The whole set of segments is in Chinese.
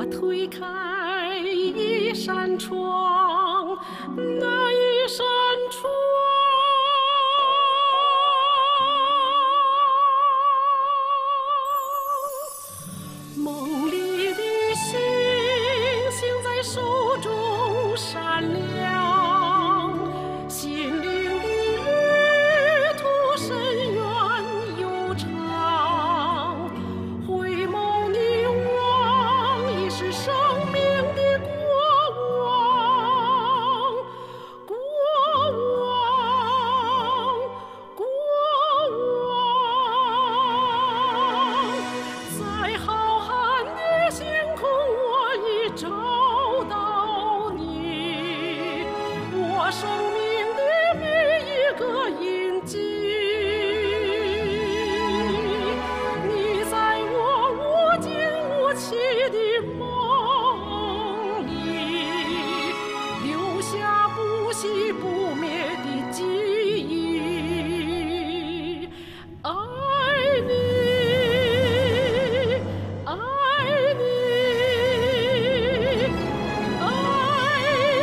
推开一扇窗，那一扇窗。 梦里的星星在手中闪亮，心灵的旅途深远悠长。回眸凝望，已是生命的过往，过往，过往，在浩瀚的星空，我已找到你，我生命的每一个印记。你在我无尽无期的梦里，留下不熄不灭的记忆。爱你。 爱你，爱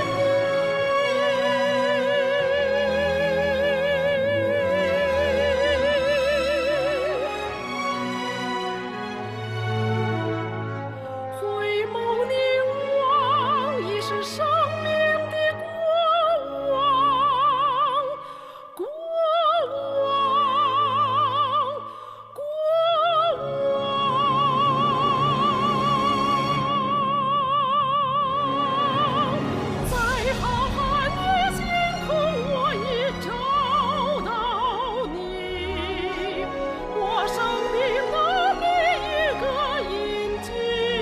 你。回眸凝望，已是生命的过往，过往，过往。在浩瀚的星空，我已找到你，我生命的每一个印记。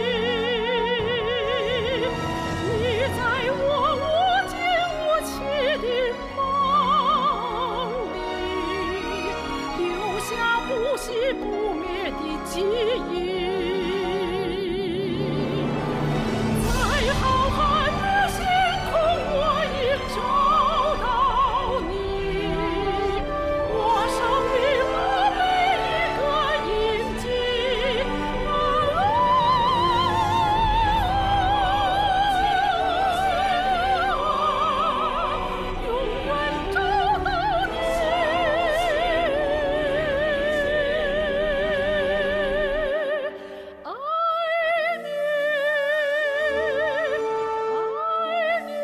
你在我无尽无期的梦里，留下不熄不灭的记忆。在浩瀚的星空，我已找到你，我生命的每一个印记。永远找到你。爱你，爱你，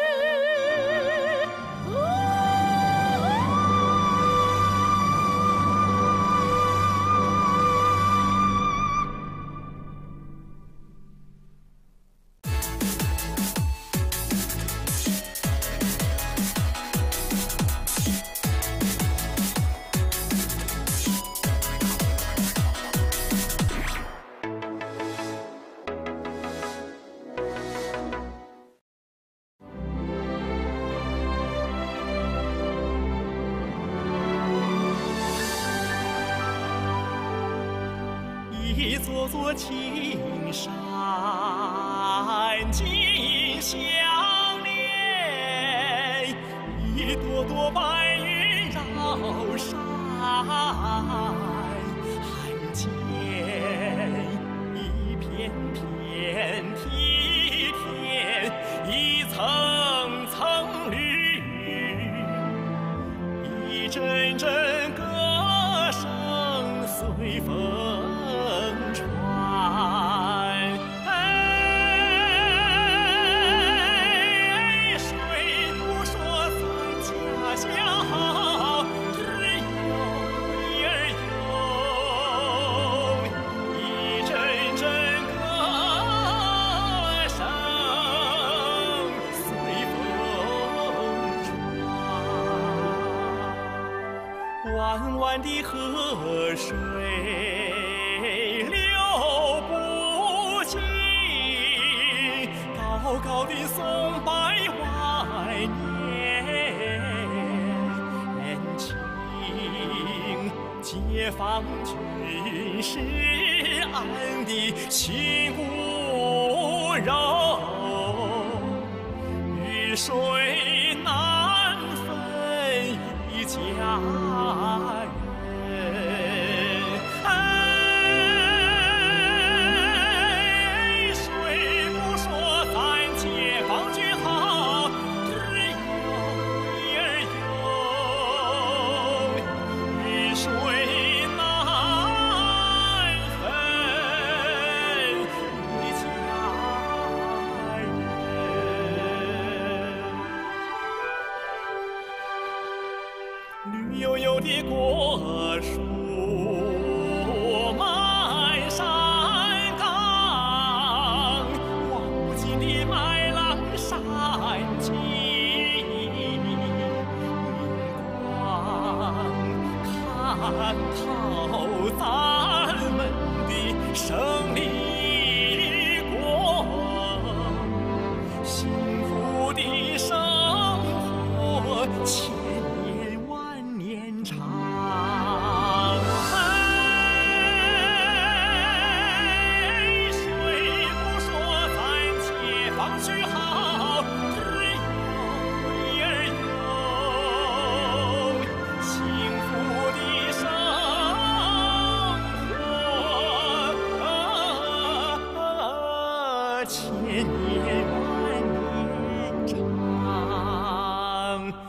一座座青山紧相连，一朵朵白云绕山，汉间一片片梯田，一层层绿，一阵阵歌声随风。 弯弯的河水流不尽，高高的松柏万年青。解放军是俺的亲骨肉，与水难分一家人。水千年万年长。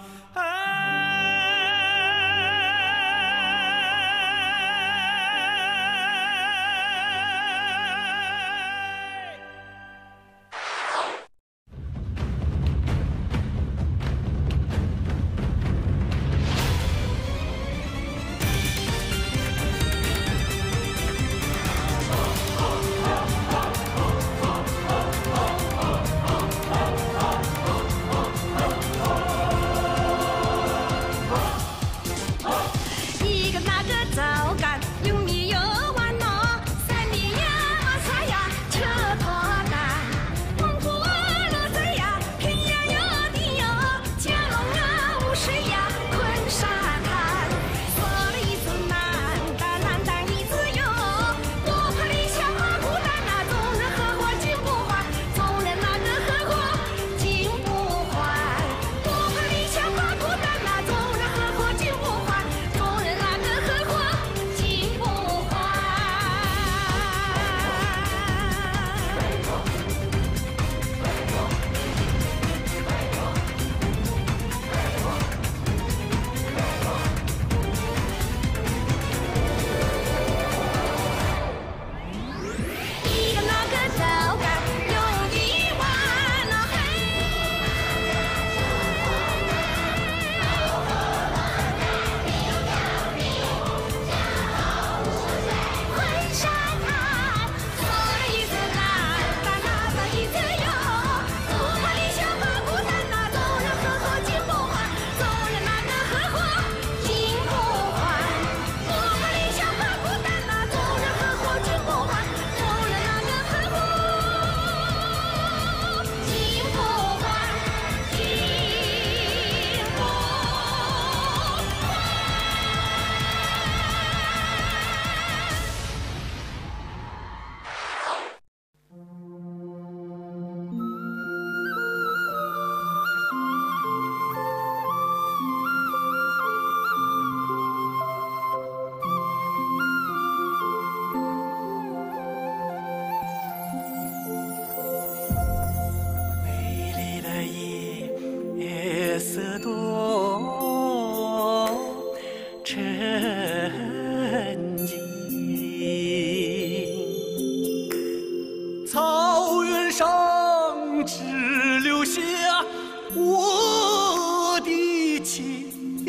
我的情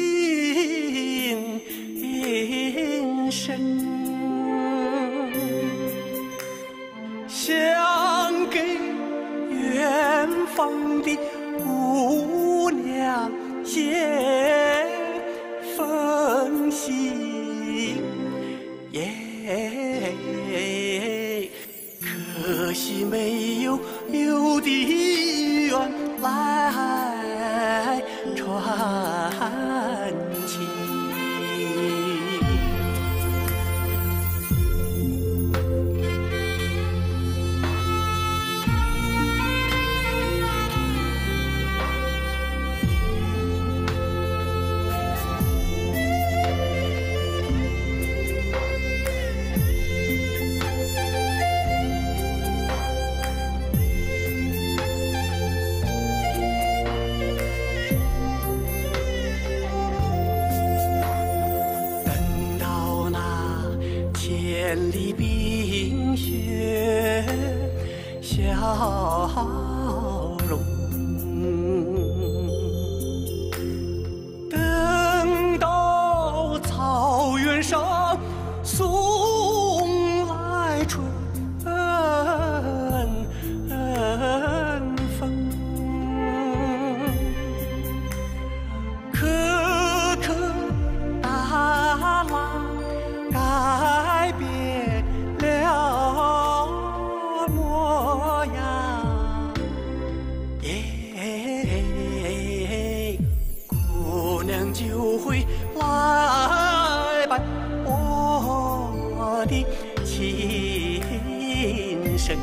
深，想给远方的姑娘也封信，可惜没有的缘来传情。千里冰雪笑容，等到草原上送来春风，颗颗大浪改变了模样，姑娘就会来拜我的情深。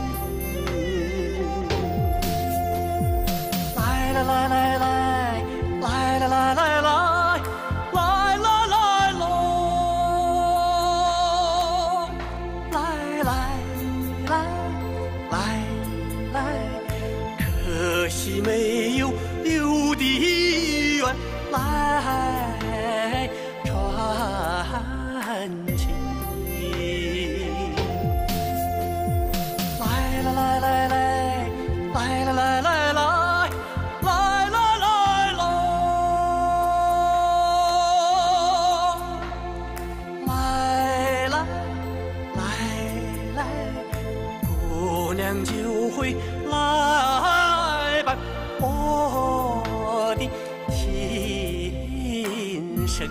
来来来来来来来来来来。来惜没有留的缘来传情。来来来来来来来来来来。就会来伴我的情深。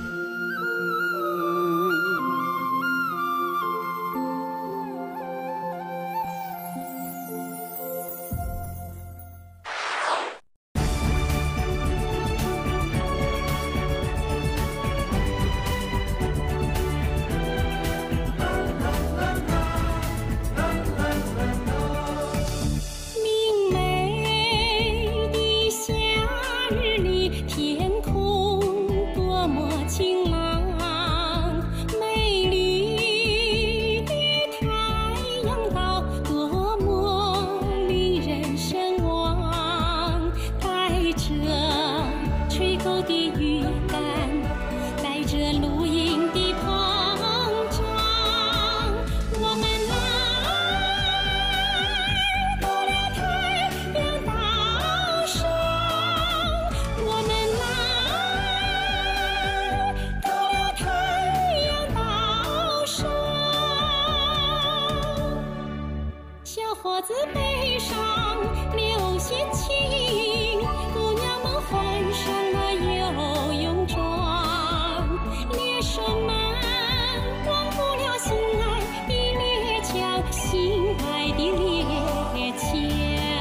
伙子背上流些情，姑娘们换上了游泳装，猎手们忘不了心爱的猎枪，心爱的猎枪。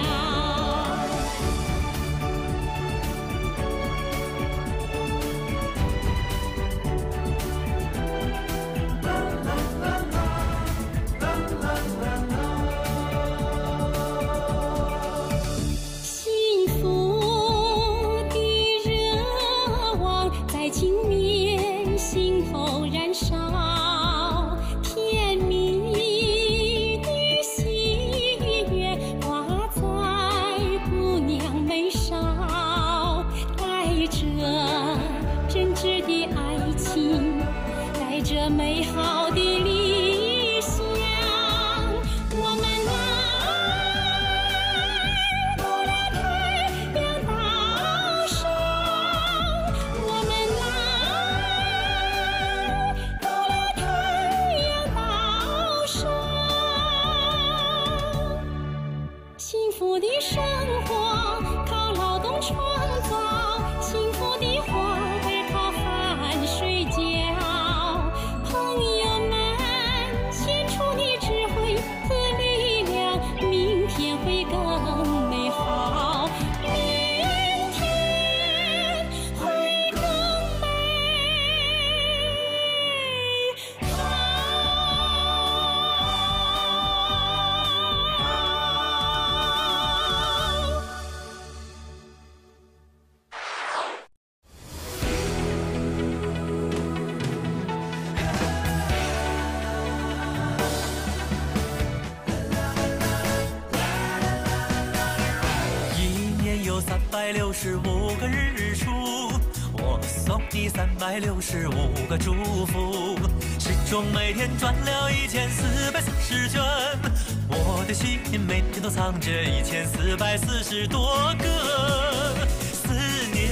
美好的理想，我们来到了太阳岛上，我们来到了太阳岛上，幸福的生活靠劳动创造，幸福的花儿靠汗水浇。会更美好，明天会更美好。 365个日出，我送你365个祝福。时钟每天转了1440圈，我的心每天都藏着1440多个思念。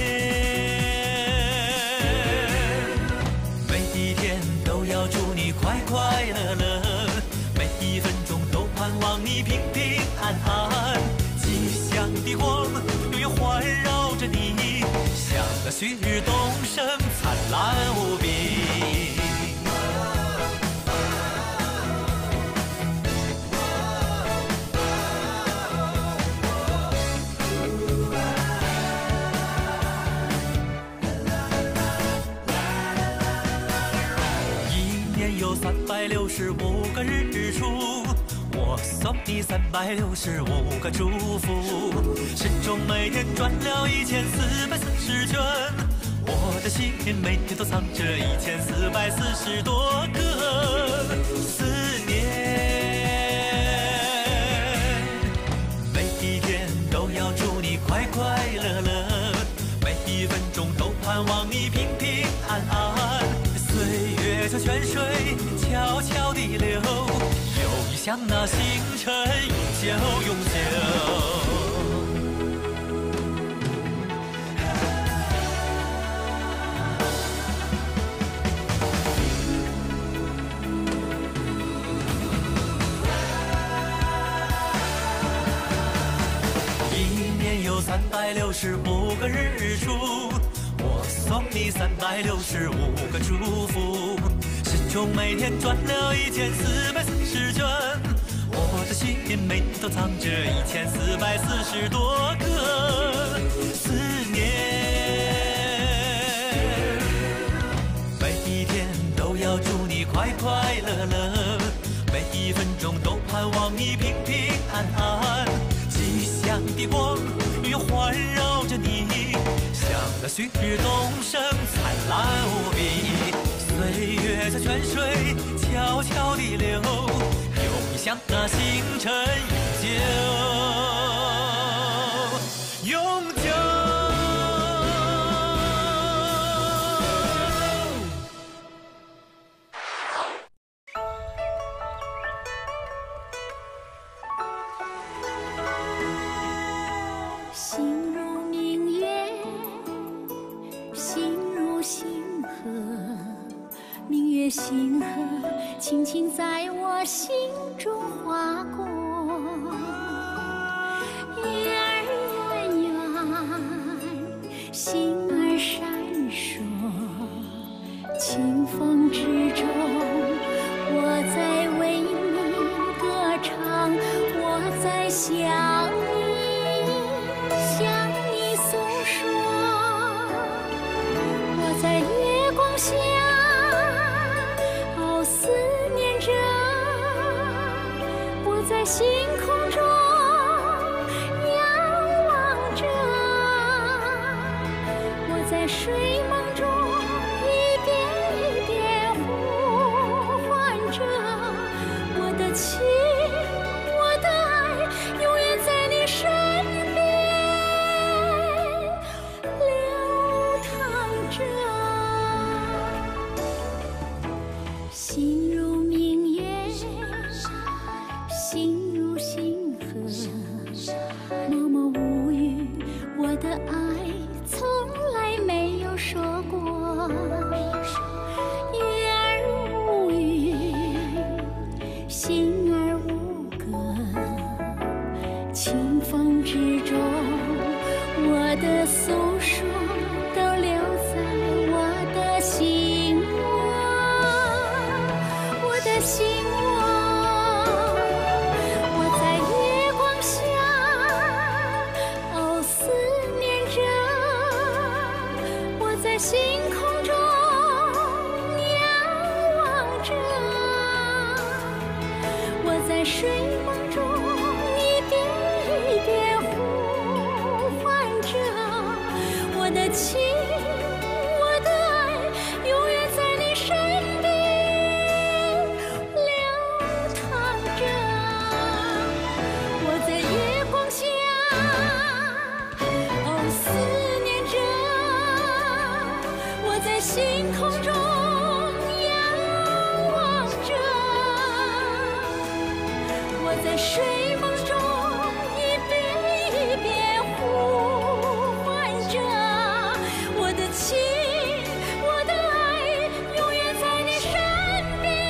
每一天都要祝你快快乐乐，每一分钟都盼望你平平安安。吉祥的光永远环绕着你，像个旭日东升，灿烂无比。一年有365个日出，我送你365个祝福。时钟每天转了1440圈，我的心每天都藏着1440多个思念。每一天都要祝你快快盼望你平平安安。岁月像泉水悄悄地流，有你像那星辰永久永久。有365个日出，我送你365个祝福。时钟每天转了1440圈，我的心每天都藏着1440多个思念。每一天都要祝你快快乐乐，每一分钟都盼望你平平安安。吉祥的光永环绕着你，像那旭日东升，灿烂无比。岁月像泉水悄悄地流，有你像那星辰永久永久。 心如明月，心如星河，明月星河轻轻在我心中划过。月儿圆圆，星儿闪烁，清风之中，我在为你歌唱，我在想你。向你诉说，我在月光下，哦思念着；我在星空中仰望着；我在睡梦中一遍一遍呼唤着。我的情，我的爱，永远在你身边。心如明月，心如星河，默默无语，我的爱从来没有说过。月儿无语，星儿无歌，清风之中，我的诉说都留在我的心窝。我的心窝，我在月光下，哦思念着；我在星空中仰望着；我在睡梦中一遍一遍呼唤着。我的情，我的爱，永远在你身边。星空中仰望着，我在睡梦中一遍一遍呼唤着。我的情，我的爱，永远在你身边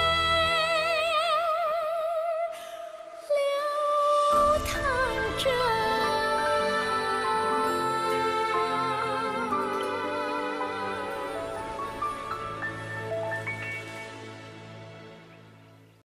流淌着。